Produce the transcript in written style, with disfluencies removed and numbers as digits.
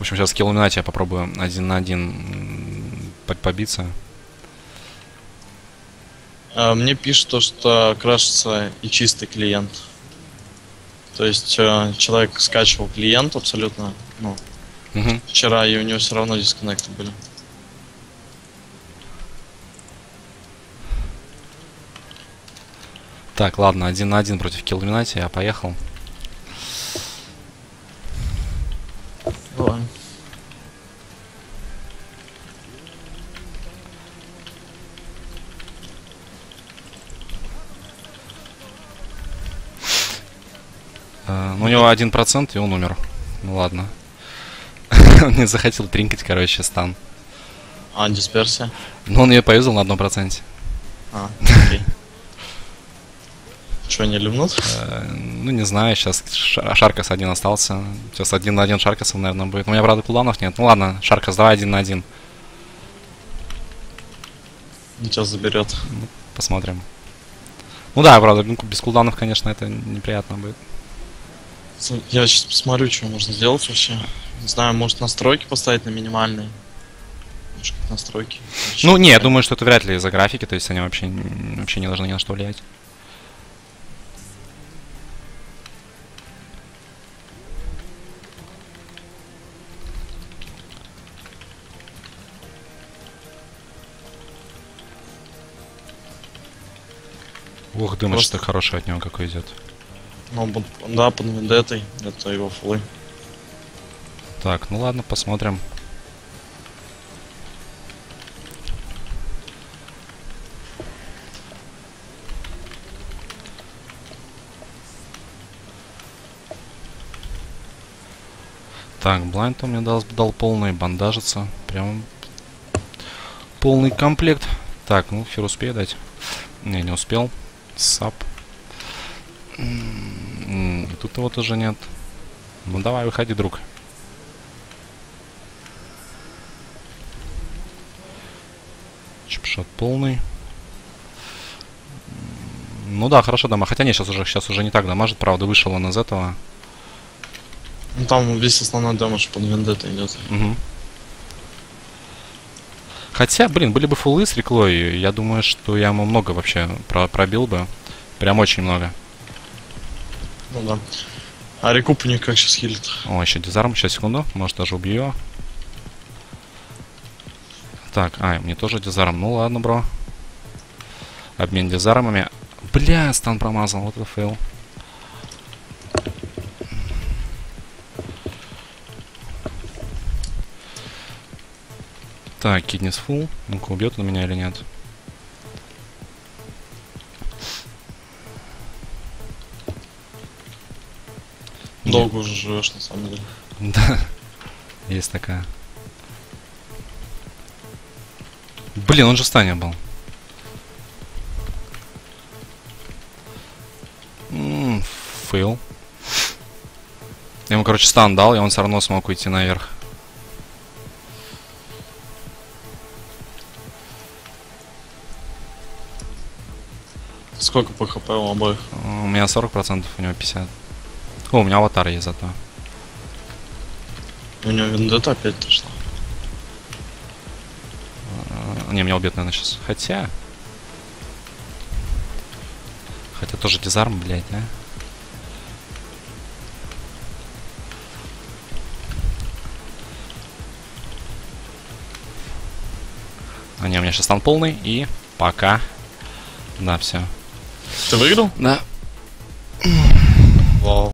общем, сейчас Киллуминати я попробую 1 на 1 побиться. Мне пишут то, что крашится и чистый клиент. То есть человек скачивал клиент абсолютно, ну, Угу. вчера, и у него все равно дисконнекты были. Так, ладно, 1 на 1 против Киллуминати, я поехал. Давай. Ну, у него 1%, и он умер. Ну ладно. Он не захотел тринкать, короче, стан. А, дисперсия? Но он ее повезл на 1%. А, окей. Что, не люмнут? Ну, не знаю, сейчас Шаркас один остался. Сейчас 1 на 1 Шаркасом, наверное, будет. У меня, правда, кулданов нет. Ну ладно, Шаркас, давай 1 на 1. Тебя заберет. Посмотрим. Ну да, правда, без кулданов, конечно, это неприятно будет. Я сейчас посмотрю, что можно сделать вообще. Не знаю, может настройки поставить на минимальные. Может, как настройки. Ну, не, я думаю, что это вряд ли из-за графики, то есть они вообще не должны ни на что влиять. Ух, дымыч Просто- так хороший от него какой идет. Ну, да, под вендеттой. Это его фулы. Так, ну ладно, посмотрим. Так, блайнд он мне дал полный, бандажится. Прям полный комплект. Так, ну, хер успею дать. Не успел. Сап. Тут его тоже нет. Ну давай, выходи, друг. Чипшот полный. Ну да, хорошо дома. Хотя нет, сейчас уже не так дамажит. Правда, вышел он из этого. Ну, там весь основной дамаж под вендеттой идет. Угу. Хотя, блин, были бы фуллы с реклой, я думаю, что я ему много вообще пробил бы. Прям очень много. Ну да. А рекуп у них как сейчас хилит? О, еще дизарм. Сейчас, секунду. Может, даже убью его. Так, мне тоже дизарм. Ну ладно, бро. Обмен дизармами. Бля, стан промазал. Вот это фейл. Так, киднес фул. Ну-ка, убьет он меня или нет? Долго уже живешь, на самом деле. Да, есть такая. Блин, он же в стане был. Фейл. Я ему, короче, стан дал, и он все равно смог уйти наверх. Сколько по хп у обоих? У меня 40%, у него 50%. О, у меня аватар есть зато. У него вендетта опять пришла. Не, меня убьет, наверное, сейчас. Хотя тоже дизарм, блядь, а. Не, у меня сейчас стан полный, и пока. Да, все. Ты выиграл? Да. Вау.